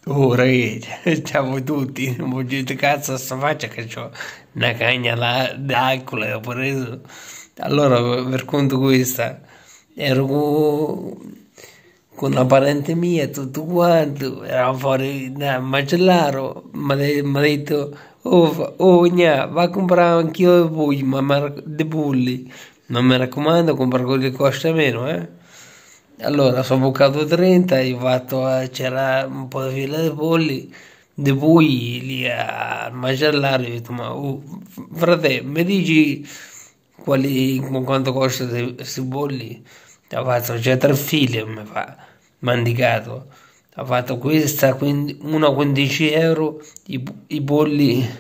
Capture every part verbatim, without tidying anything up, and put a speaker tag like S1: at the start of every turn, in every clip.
S1: Oh, ragazzi, ciao a tutti, non voglio di cazzo a sta faccia che c'ho una cagna là d'alcol che ho preso. Allora, per conto questa, ero con, con una parente mia e tutto quanto, eravamo fuori da un macellaro, mi ha detto, oh, fa- oh, gna, va a comprare anch'io dei bulli, ma mi rac- dei bulli, ma mi raccomando, compra quelli che costa meno, eh. Allora, sono bucato trenta, io ho fatto, eh, c'era un po' di fila di polli, di poi lì al macellario, ho detto, ma oh, frate, mi dici quali, quanto costano questi bolli? Ha fatto, c'è tre file, mi fa, mi ha indicato, ha fatto questa, quindi, una quindici euro, i, i bolli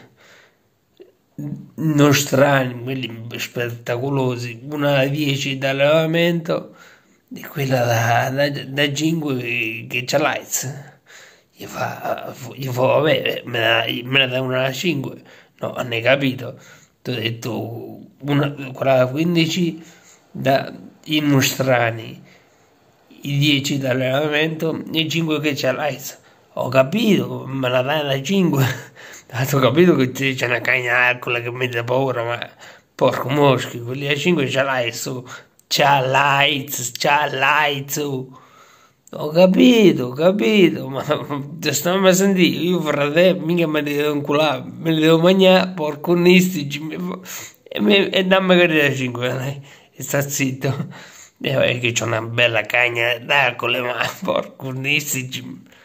S1: nostrani, quelli spettacolosi, una a dieci da allevamento e quella da, da, da cinque che, che c'ha l'AIDS. Gli fa, gli fa, vabbè, me la, me la dai una da cinque. No, non hai capito. Ti ho detto, una, quella da quindici da, i nostrani, i dieci da allenamento e i cinque che c'ha l'AIDS. Ho capito, me la dai da cinque. Ho capito che c'è una cagnaccola che mi dà paura, ma porco moschi, quelli a cinque c'ha l'AIDS, c'ha l'AIDS, c'ha l'AIDS. Ho capito, ho capito, ma ti stiamo a sentire, io fratello, mica mi devo inculare, me li devo mangiare, porco nistici, e, mi- e dammi che da cinque, dai, e sta zitto. E vabbè che c'ho una bella cagna d'alcol, ma porco nistici.